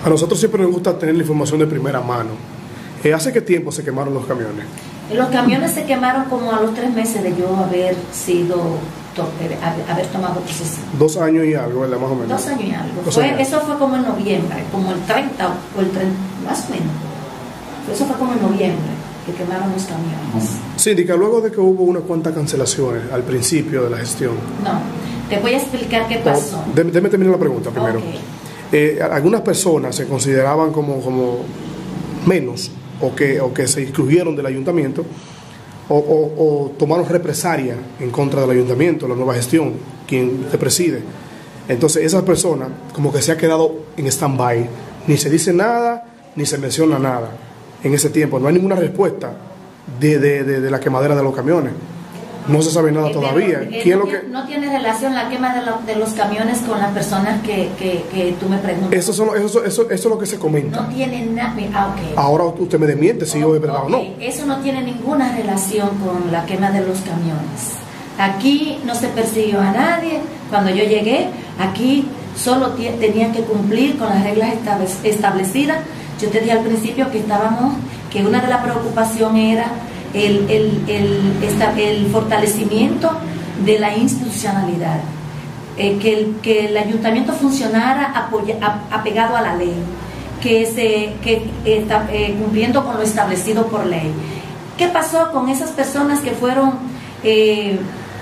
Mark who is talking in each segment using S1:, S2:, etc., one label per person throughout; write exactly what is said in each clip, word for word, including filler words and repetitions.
S1: nosotros siempre nos gusta tener la información de primera mano. Eh, ¿Hace qué tiempo se quemaron los camiones?
S2: Los camiones se quemaron como a los tres meses de yo haber sido, haber tomado posesión.
S1: Dos años y algo, ¿verdad? Más o menos.
S2: Dos años y algo.
S1: Dos
S2: Fue,
S1: años.
S2: Eso fue como en noviembre, como el treinta o el treinta, más o menos. Eso fue como en noviembre, que quemaron los camiones.
S1: Síndica, luego de que hubo unas cuantas cancelaciones al principio de la gestión.
S2: No, te voy a explicar qué pasó.
S1: Oh, déjeme terminar la pregunta primero.
S2: Okay.
S1: Eh, algunas personas se consideraban como, como menos o que, o que se excluyeron del ayuntamiento o, o, o tomaron represalia en contra del ayuntamiento, la nueva gestión, quien te preside. Entonces esas personas como que se ha quedado en stand-by, ni se dice nada, ni se menciona nada en ese tiempo, no hay ninguna respuesta de, de, de, de la quemadera de los camiones. No se sabe nada
S2: Eh,
S1: todavía.
S2: pero, eh,
S1: ¿Quién
S2: no,
S1: lo que...
S2: no tiene relación la quema de, lo, de los camiones con las personas que, que, que tú me preguntas.
S1: Eso, son, eso, eso, eso es lo que se comenta.
S2: No tiene nada. Ah, okay.
S1: Ahora usted me desmiente si yo es verdad
S2: okay.
S1: o no.
S2: Eso no tiene ninguna relación con la quema de los camiones. Aquí no se persiguió a nadie. Cuando yo llegué, aquí solo tenían que cumplir con las reglas establecidas. Yo te dije al principio que estábamos, que una de las preocupaciones era el, el, el, esta, el fortalecimiento de la institucionalidad, eh, que, el, que el ayuntamiento funcionara apoya, a, apegado a la ley, que se que está eh, cumpliendo con lo establecido por ley. ¿Qué pasó con esas personas que fueron eh,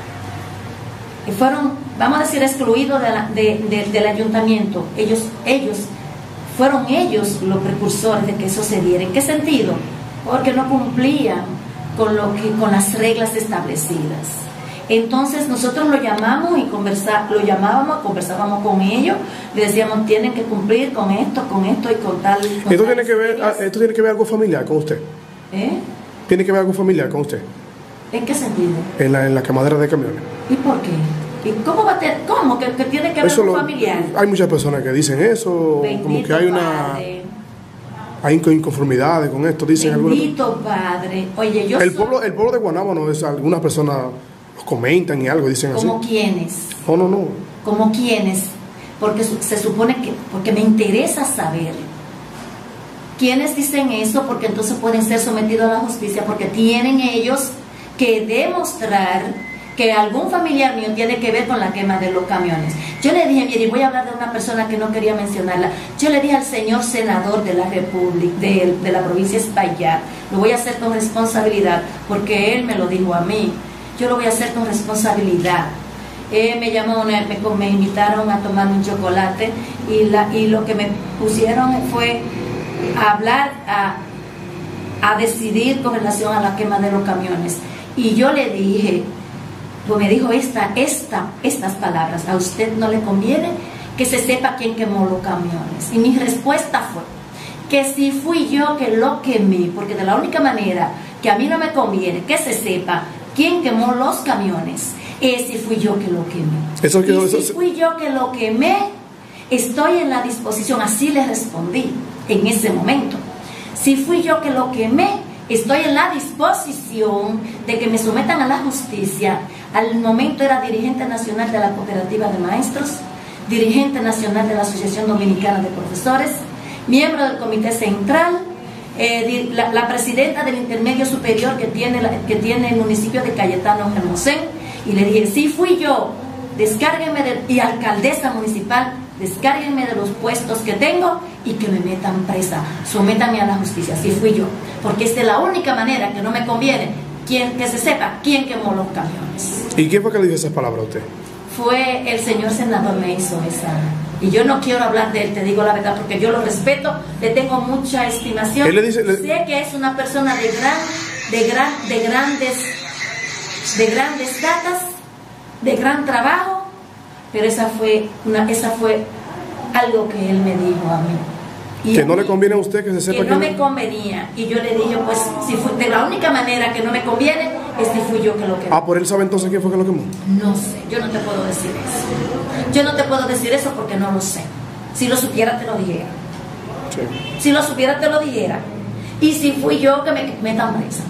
S2: que fueron, vamos a decir, excluidos de la, de, de, del ayuntamiento? Ellos, ellos fueron ellos los precursores de que eso se diera. ¿En qué sentido? Porque no cumplían con lo que con las reglas establecidas. Entonces nosotros lo llamamos y conversa, lo llamábamos, conversábamos con ellos, le decíamos tienen que cumplir con esto, con esto y con tal. Con
S1: ¿Esto
S2: tal
S1: tiene que ver, esto tiene que ver algo familiar con usted?
S2: ¿Eh?
S1: ¿Tiene que ver algo familiar con usted?
S2: ¿En qué sentido?
S1: En la, en la quemadera de camiones.
S2: ¿Y por qué? ¿Y cómo va a tener, cómo que, que tiene que ver
S1: Eso
S2: con
S1: lo,
S2: familiar?
S1: Hay muchas personas que dicen eso,
S2: Bendito
S1: como que hay una
S2: Padre.
S1: hay inconformidades con esto, dicen algunos.
S2: Bendito Padre. Oye, yo
S1: El
S2: soy,
S1: pueblo, el pueblo de Guanábano, es, algunas personas los comentan y algo, dicen así.
S2: ¿como quiénes?
S1: No, no, no.
S2: ¿Como quiénes? Porque se supone que, porque me interesa saber quiénes dicen eso, porque entonces pueden ser sometidos a la justicia, porque tienen ellos que demostrar que algún familiar mío tiene que ver con la quema de los camiones. Yo le dije, mire, voy a hablar de una persona que no quería mencionarla. Yo le dije al señor senador de la República, de, de la provincia de Espaillat, lo voy a hacer con responsabilidad, porque él me lo dijo a mí. Yo lo voy a hacer con responsabilidad. Eh, me llamó, una, me, me invitaron a tomar un chocolate y, la, y lo que me pusieron fue a hablar, a, a decidir con relación a la quema de los camiones. Y yo le dije, pues me dijo esta, esta, estas palabras: a usted no le conviene que se sepa quién quemó los camiones. Y mi respuesta fue que si fui yo que lo quemé, porque de la única manera que a mí no me conviene que se sepa quién quemó los camiones es si fui yo que lo quemé.
S1: Eso quedó,
S2: y si
S1: eso...
S2: fui yo que lo quemé, estoy en la disposición, así le respondí en ese momento. Si fui yo que lo quemé, estoy en la disposición de que me sometan a la justicia. Al momento era dirigente nacional de la Cooperativa de Maestros, dirigente nacional de la Asociación Dominicana de Profesores, miembro del Comité Central, eh, la, la presidenta del intermedio superior que tiene, la, que tiene el municipio de Cayetano Hermosén, y le dije, sí fui yo, descárguenme de, y alcaldesa municipal, descárguenme de los puestos que tengo y que me metan presa, sométanme a la justicia, sí fui yo, porque esta es la única manera que no me conviene quien, que se sepa quién quemó los camiones.
S1: ¿Y quién fue que le dijo esas palabras a usted?
S2: Fue el señor senador, me hizo esa. Y yo no quiero hablar de él, te digo la verdad, porque yo lo respeto, le tengo mucha estimación.
S1: Él le dice, le...
S2: Sé que es una persona de gran, de gran, de grandes, de grandes datas, de gran trabajo, pero esa fue una, esa fue algo que él me dijo a mí. Y
S1: que
S2: a
S1: no
S2: mí,
S1: le conviene a usted que se sepa
S2: que no
S1: quién...
S2: me convenía. Y yo le dije, pues, si fue, de la única manera que no me conviene es si fui yo que lo quemé.
S1: Ah, ¿por él sabe entonces quién fue que lo quemó?
S2: No sé, yo no te puedo decir eso. Yo no te puedo decir eso porque no lo sé. Si lo supiera, te lo dijera.
S1: Sí.
S2: Si lo supiera, te lo dijera. Y si fui yo, que me metan presa.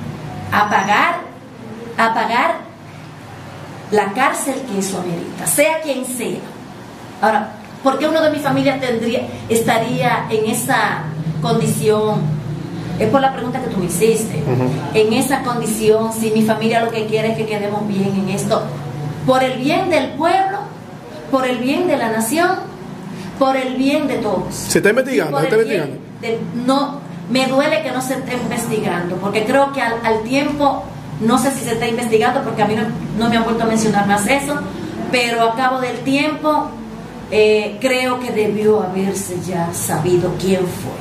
S2: A pagar, a pagar la cárcel que eso amerita, sea quien sea. Ahora, ¿Por qué uno de mi familia tendría, estaría en esa condición? Es por la pregunta que tú me hiciste. Uh-huh. En esa condición, si mi familia lo que quiere es que quedemos bien en esto, por el bien del pueblo, por el bien de la nación, por el bien de todos.
S1: ¿Se está investigando? ¿Se está investigando?
S2: De, no, me duele que no se esté investigando, porque creo que al, al tiempo, no sé si se está investigando, porque a mí no, no me han vuelto a mencionar más eso, pero a cabo del tiempo, eh, creo que debió haberse ya sabido quién fue.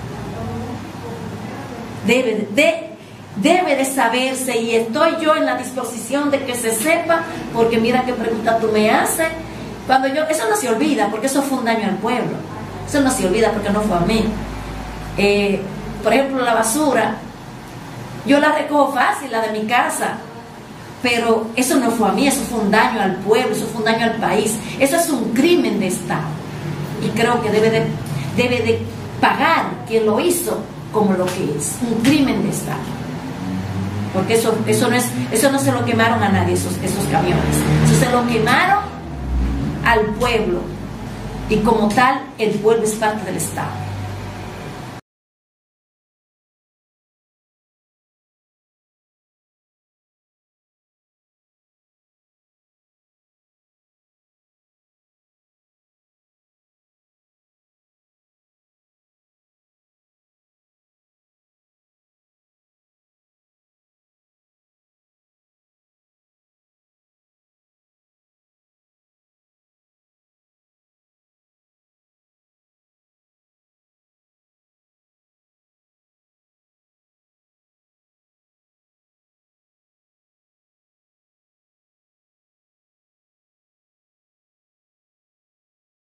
S2: Debe de, debe de saberse, y estoy yo en la disposición de que se sepa, porque mira qué pregunta tú me haces. Cuando yo, eso no se olvida, porque eso fue un daño al pueblo. Eso no se olvida porque no fue a mí. Eh, por ejemplo, la basura, yo la recojo fácil, la de mi casa, pero eso no fue a mí, eso fue un daño al pueblo, eso fue un daño al país, eso es un crimen de Estado, y creo que debe de, debe de pagar quien lo hizo como lo que es, un crimen de Estado, porque eso, eso, no, es, eso no se lo quemaron a nadie, esos, esos camiones, eso se lo quemaron al pueblo, y como tal el pueblo es parte del Estado.